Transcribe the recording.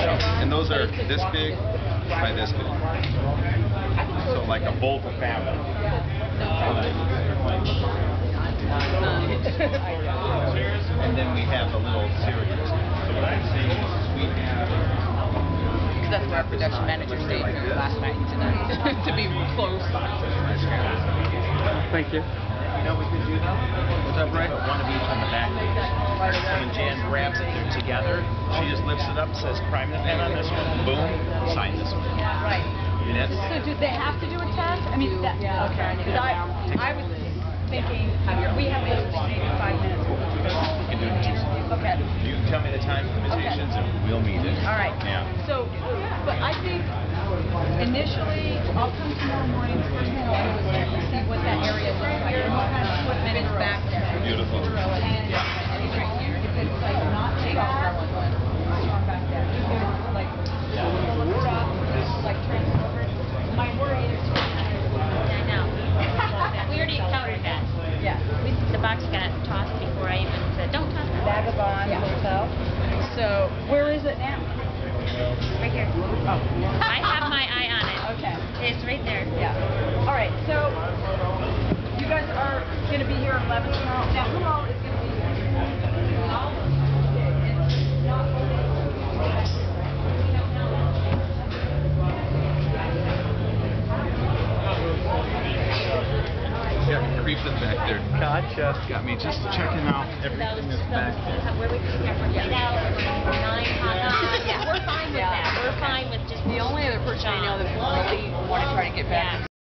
And those are this big by this big. So like a bolt of fabric. And then we have the little series. So what I'm saying is we have... That's where our production manager stayed here last night and tonight to be close. Thank you. You know we could do that? What's up, Ray? One of each on the back. So when Jan grabs it, they're together. She just lifts it up, says prime the pen on this one, boom, sign this one. Right. And that's, So do they have to do a test? I mean, that, okay. Because I was thinking, we have maybe 5 minutes. we can do it in 2 seconds. Okay. You tell me the time limitations and we'll meet it. All right. Yeah. So, but I think initially, I'll come tomorrow morning. The first thing I'll do is check to see what that area looks like and what kind of equipment is back there. Beautiful. And if it's like not bad, back there. If it's like full of stuff, like transformers. My worry is. I know. We already encountered that. Yeah. The box got tossed before I even said, don't toss it. Vagabond Hotel. So, where is it now? Right here. Oh. I have my eye on it. Okay. It's right there. Yeah. All right. So, you guys are going to be here at 11 tomorrow. Now, who all is going to be here? Got me creeping back there. Gotcha. Got me just checking out everything that's back there. Where we come from, 8 hours, 9 hot dogs. Yeah, we're fine with that. We're fine with just The only other person I know that really want to try to get back